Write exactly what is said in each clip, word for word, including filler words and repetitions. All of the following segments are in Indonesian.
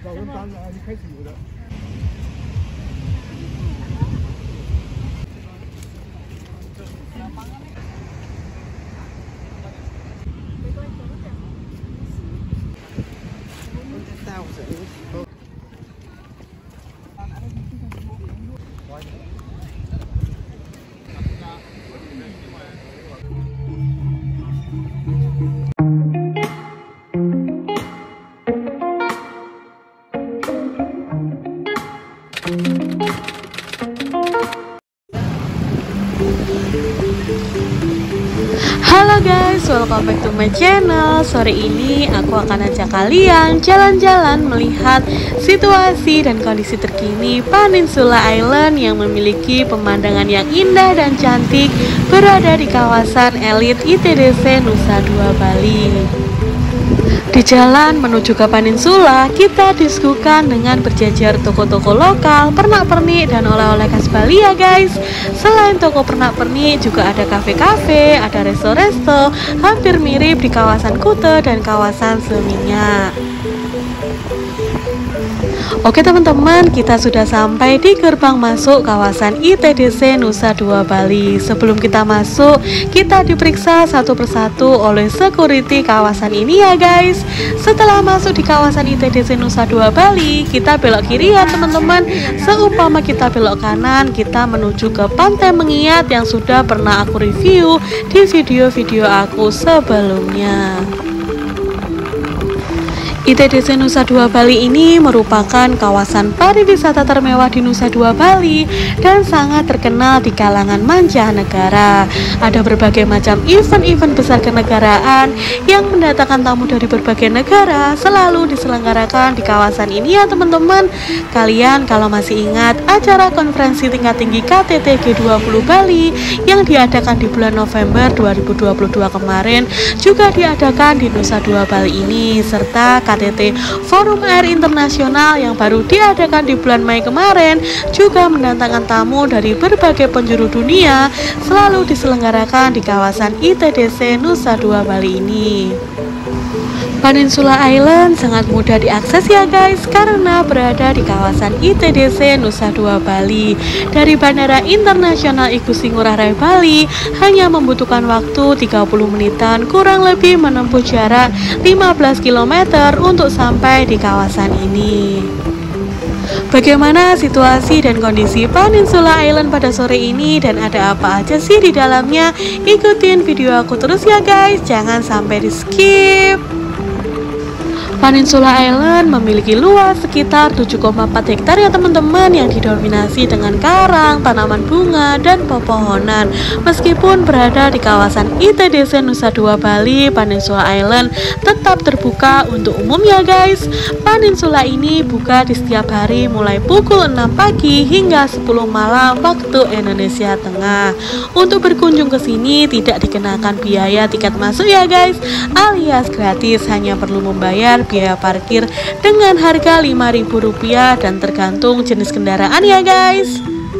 老人当然一开始有的。 Halo guys, welcome back to my channel. Sore ini aku akan ajak kalian jalan-jalan melihat situasi dan kondisi terkini Peninsula Island yang memiliki pemandangan yang indah dan cantik, berada di kawasan elit I T D C Nusa Dua Bali. Di jalan menuju ke Peninsula, kita disuguhkan dengan berjajar toko-toko lokal, pernak-pernik, dan oleh-oleh khas Bali ya guys. Selain toko pernak-pernik, juga ada kafe-kafe, ada resto-resto, hampir mirip di kawasan Kuta dan kawasan Seminyak. Oke teman-teman, kita sudah sampai di gerbang masuk kawasan I T D C Nusa Dua Bali. Sebelum kita masuk, kita diperiksa satu persatu oleh security kawasan ini ya guys. Setelah masuk di kawasan I T D C Nusa Dua Bali, kita belok kiri ya teman-teman. Seumpama kita belok kanan, kita menuju ke Pantai Mengiat yang sudah pernah aku review di video-video aku sebelumnya. I T D C Nusa Dua Bali ini merupakan kawasan pariwisata termewah di Nusa Dua Bali dan sangat terkenal di kalangan mancanegara. Ada berbagai macam event-event besar kenegaraan yang mendatangkan tamu dari berbagai negara selalu diselenggarakan di kawasan ini ya teman-teman. Kalian kalau masih ingat acara konferensi tingkat tinggi K T T G dua puluh Bali yang diadakan di bulan November dua ribu dua puluh dua kemarin juga diadakan di Nusa Dua Bali ini, serta K T T Forum Air Internasional yang baru diadakan di bulan Mei kemarin juga mendatangkan tamu dari berbagai penjuru dunia, selalu diselenggarakan di kawasan I T D C Nusa Dua Bali ini. Peninsula Island sangat mudah diakses ya guys, karena berada di kawasan I T D C Nusa Dua Bali. Dari Bandara Internasional Igusti Ngurah Rai Bali hanya membutuhkan waktu tiga puluh menitan, kurang lebih menempuh jarak lima belas kilometer untuk sampai di kawasan ini. Bagaimana situasi dan kondisi Peninsula Island pada sore ini dan ada apa aja sih di dalamnya? Ikutin video aku terus ya guys, jangan sampai di skip. Peninsula Island memiliki luas sekitar tujuh koma empat hektar ya teman-teman, yang didominasi dengan karang, tanaman bunga, dan pepohonan. Meskipun berada di kawasan I T D C Nusa Dua Bali, Peninsula Island tetap terbuka untuk umum ya guys. Peninsula ini buka di setiap hari mulai pukul enam pagi hingga sepuluh malam waktu Indonesia Tengah. Untuk berkunjung ke sini tidak dikenakan biaya tiket masuk ya guys, alias gratis, hanya perlu membayar biaya parkir dengan harga lima ribu rupiah dan tergantung jenis kendaraan ya guys.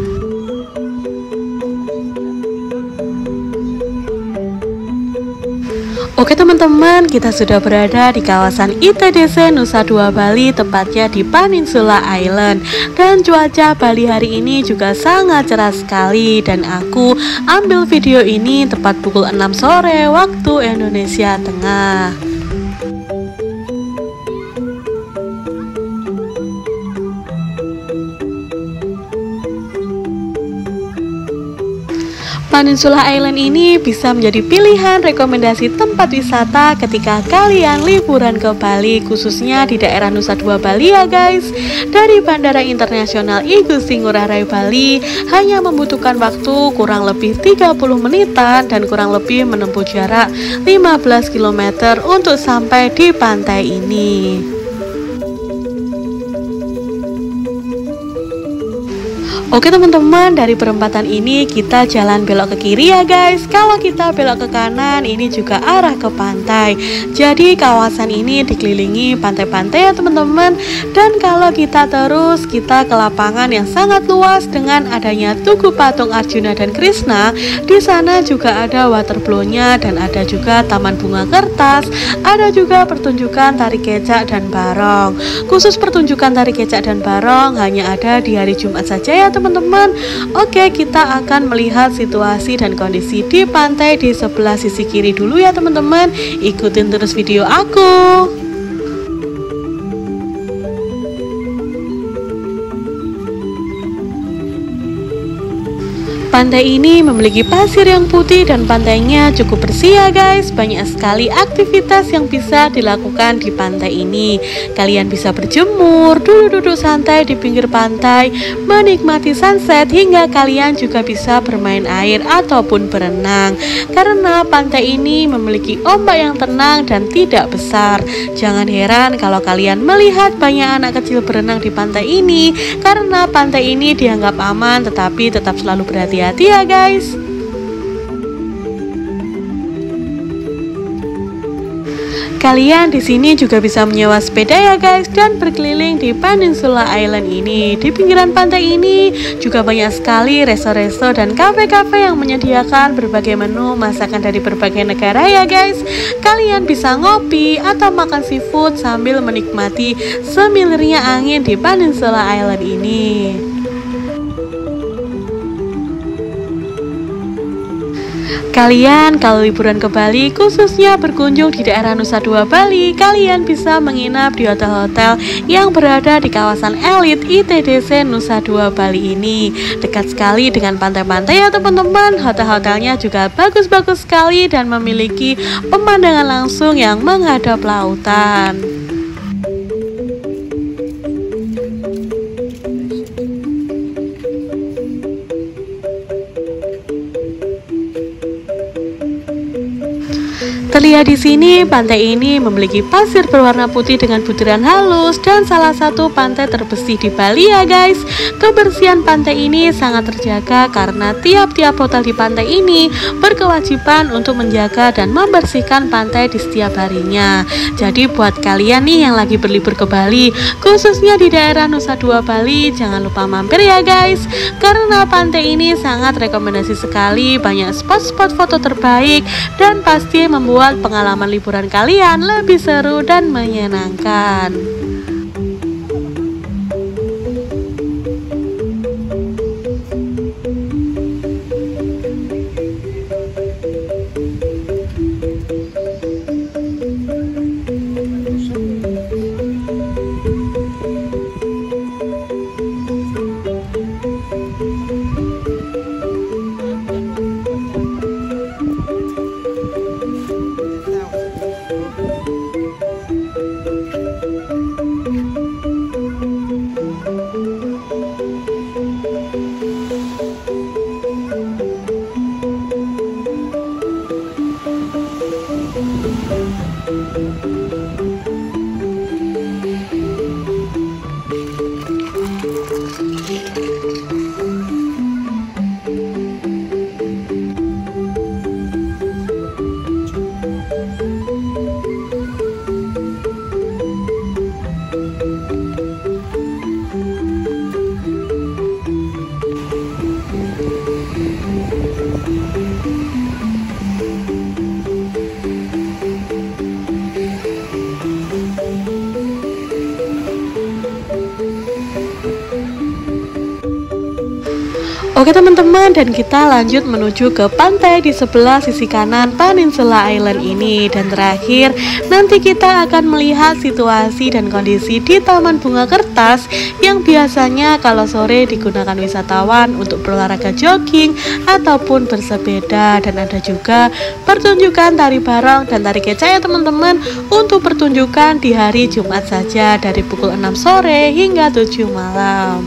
Oke teman-teman, kita sudah berada di kawasan I T D C Nusa Dua Bali, tepatnya di Peninsula Island. Dan cuaca Bali hari ini juga sangat cerah sekali, dan aku ambil video ini tepat pukul enam sore waktu Indonesia Tengah. Peninsula Island ini bisa menjadi pilihan rekomendasi tempat wisata ketika kalian liburan ke Bali, khususnya di daerah Nusa Dua Bali ya guys. Dari Bandara Internasional Igusti Ngurah Rai Bali hanya membutuhkan waktu kurang lebih tiga puluh menitan dan kurang lebih menempuh jarak lima belas kilometer untuk sampai di pantai ini. Oke teman-teman, dari perempatan ini kita jalan belok ke kiri ya guys. Kalau kita belok ke kanan, ini juga arah ke pantai. Jadi kawasan ini dikelilingi pantai-pantai ya teman-teman. Dan kalau kita terus, kita ke lapangan yang sangat luas dengan adanya tugu patung Arjuna dan Krishna. Di sana juga ada waterflow-nya dan ada juga taman bunga kertas. Ada juga pertunjukan tari kecak dan barong. Khusus pertunjukan tari kecak dan barong hanya ada di hari Jumat saja ya teman-teman. Oke, kita akan melihat situasi dan kondisi di pantai di sebelah sisi kiri dulu ya teman-teman. Ikutin terus video aku. Pantai ini memiliki pasir yang putih dan pantainya cukup bersih ya guys. Banyak sekali aktivitas yang bisa dilakukan di pantai ini. Kalian bisa berjemur, duduk-duduk santai di pinggir pantai, menikmati sunset, hingga kalian juga bisa bermain air ataupun berenang. Karena pantai ini memiliki ombak yang tenang dan tidak besar. Jangan heran kalau kalian melihat banyak anak kecil berenang di pantai ini, karena pantai ini dianggap aman tetapi tetap selalu berhati-hati hati ya guys. Kalian di sini juga bisa menyewa sepeda ya guys dan berkeliling di Peninsula Island ini. Di pinggiran pantai ini juga banyak sekali resto-resto dan kafe-kafe yang menyediakan berbagai menu masakan dari berbagai negara ya guys. Kalian bisa ngopi atau makan seafood sambil menikmati semilirnya angin di Peninsula Island ini. Kalian kalau liburan ke Bali, khususnya berkunjung di daerah Nusa Dua Bali, kalian bisa menginap di hotel-hotel yang berada di kawasan elit I T D C Nusa Dua Bali ini. Dekat sekali dengan pantai-pantai ya teman-teman. Hotel-hotelnya juga bagus-bagus sekali dan memiliki pemandangan langsung yang menghadap lautan. Terlihat di sini, pantai ini memiliki pasir berwarna putih dengan butiran halus dan salah satu pantai terbersih di Bali ya guys. Kebersihan pantai ini sangat terjaga karena tiap-tiap hotel di pantai ini berkewajiban untuk menjaga dan membersihkan pantai di setiap harinya. Jadi buat kalian nih yang lagi berlibur ke Bali, khususnya di daerah Nusa Dua Bali, jangan lupa mampir ya guys. Karena pantai ini sangat rekomendasi sekali, banyak spot-spot foto terbaik dan pasti membuat pengalaman liburan kalian lebih seru dan menyenangkan. Oke teman-teman, dan kita lanjut menuju ke pantai di sebelah sisi kanan Peninsula Island ini. Dan terakhir, nanti kita akan melihat situasi dan kondisi di Taman Bunga Kertas yang biasanya kalau sore digunakan wisatawan untuk berolahraga jogging ataupun bersepeda. Dan ada juga pertunjukan tari barong dan tari kecak ya teman-teman. Untuk pertunjukan di hari Jumat saja dari pukul enam sore hingga tujuh malam.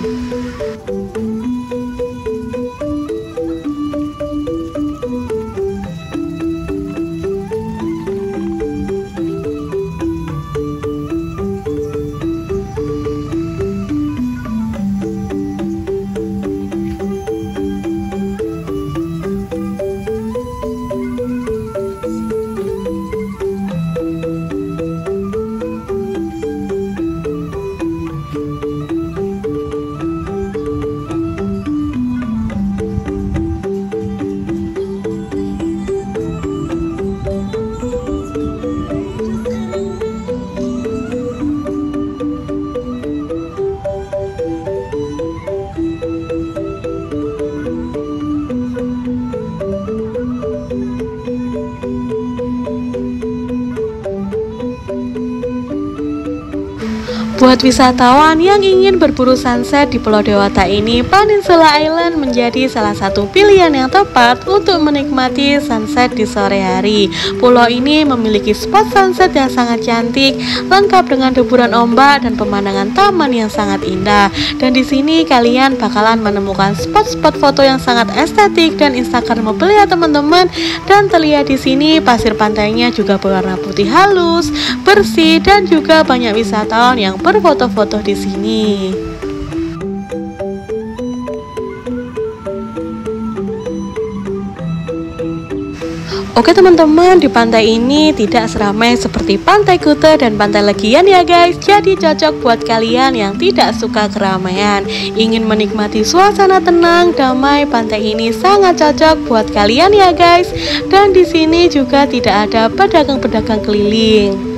Buat wisatawan yang ingin berburu sunset di Pulau Dewata ini, Peninsula Island menjadi salah satu pilihan yang tepat untuk menikmati sunset di sore hari. Pulau ini memiliki spot sunset yang sangat cantik, lengkap dengan deburan ombak dan pemandangan taman yang sangat indah. Dan di sini kalian bakalan menemukan spot-spot foto yang sangat estetik dan instagramable ya teman-teman. Dan terlihat di sini pasir pantainya juga berwarna putih halus, bersih, dan juga banyak wisatawan yang berfoto-foto di sini. Oke teman-teman, di pantai ini tidak seramai seperti Pantai Kuta dan Pantai Legian ya guys. Jadi cocok buat kalian yang tidak suka keramaian, ingin menikmati suasana tenang, damai. Pantai ini sangat cocok buat kalian ya guys. Dan di sini juga tidak ada pedagang-pedagang keliling.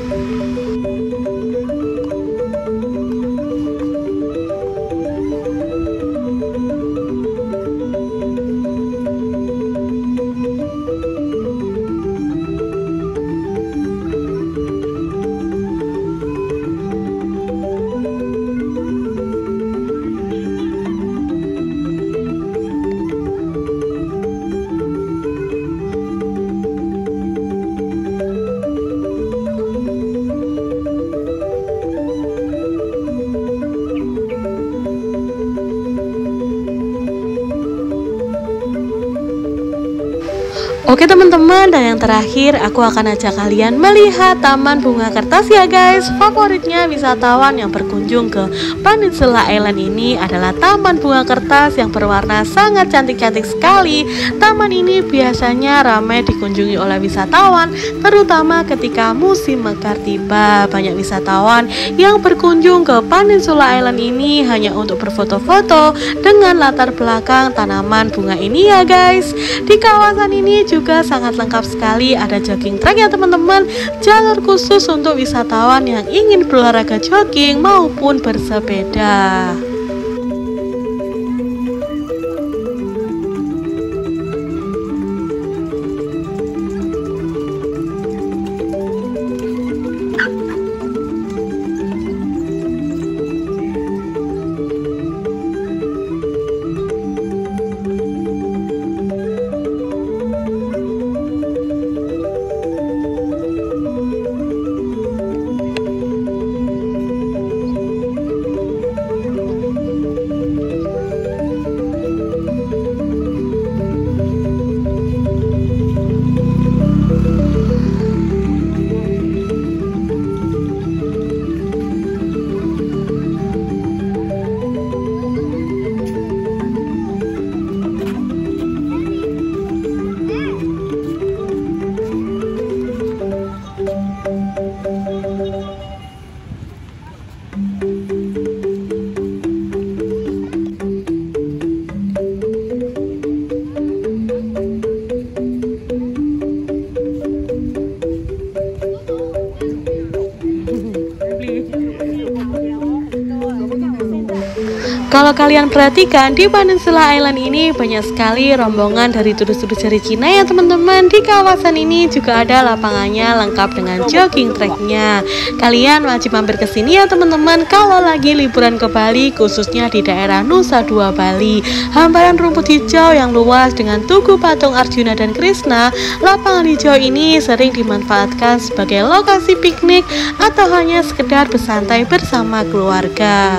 Oke teman-teman, dan yang terakhir aku akan ajak kalian melihat Taman Bunga Kertas ya guys. Favoritnya wisatawan yang berkunjung ke Peninsula Island ini adalah Taman Bunga Kertas yang berwarna sangat cantik-cantik sekali. Taman ini biasanya ramai dikunjungi oleh wisatawan, terutama ketika musim mekar tiba. Banyak wisatawan yang berkunjung ke Peninsula Island ini hanya untuk berfoto-foto dengan latar belakang tanaman bunga ini ya guys. Di kawasan ini juga juga sangat lengkap sekali, ada jogging track ya teman-teman, jalur khusus untuk wisatawan yang ingin berolahraga jogging maupun bersepeda. Kalau kalian perhatikan, di Peninsula Island ini banyak sekali rombongan dari turis-turis dari Cina ya teman-teman. Di kawasan ini juga ada lapangannya lengkap dengan jogging tracknya. Kalian wajib mampir ke sini ya teman-teman kalau lagi liburan ke Bali, khususnya di daerah Nusa Dua Bali. Hamparan rumput hijau yang luas dengan tugu patung Arjuna dan Krishna. Lapangan hijau ini sering dimanfaatkan sebagai lokasi piknik atau hanya sekedar bersantai bersama keluarga.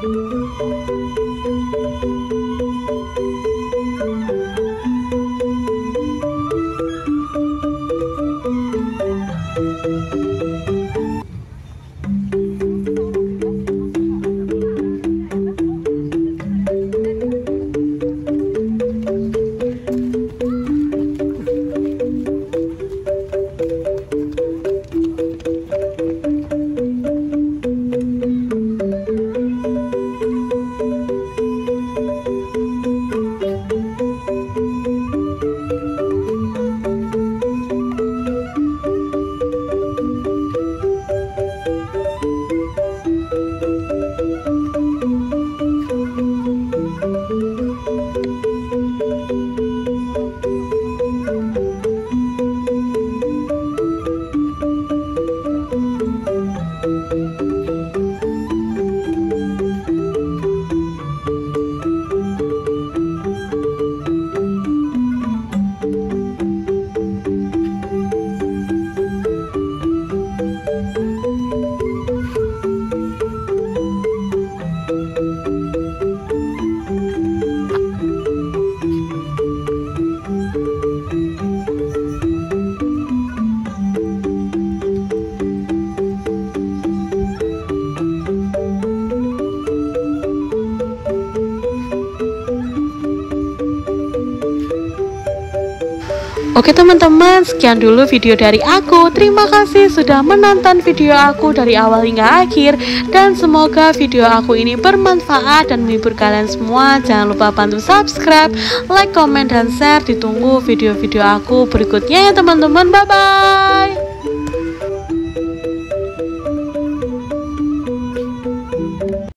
Oke teman-teman, sekian dulu video dari aku. Terima kasih sudah menonton video aku dari awal hingga akhir. Dan semoga video aku ini bermanfaat dan menghibur kalian semua. Jangan lupa bantu subscribe, like, komen, dan share. Ditunggu video-video aku berikutnya ya teman-teman. Bye-bye.